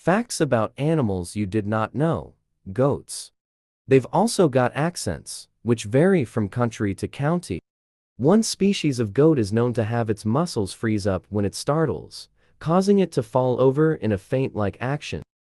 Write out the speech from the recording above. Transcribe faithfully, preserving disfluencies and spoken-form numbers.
Facts about animals you did not know. Goats. They've also got accents, which vary from country to county. One species of goat is known to have its muscles freeze up when it startles, causing it to fall over in a faint-like action.